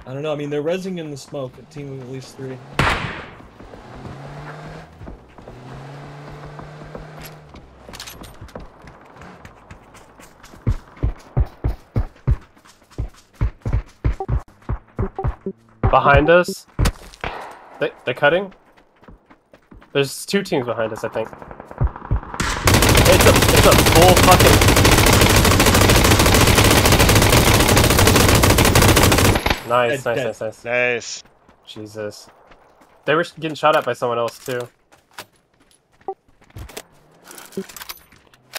I don't know. I mean, they're rezzing in the smoke. A team of at least 3. Behind us. They're cutting. There's 2 teams behind us, I think. It's a full fucking. Nice, nice. Nice. Jesus. They were getting shot at by someone else too.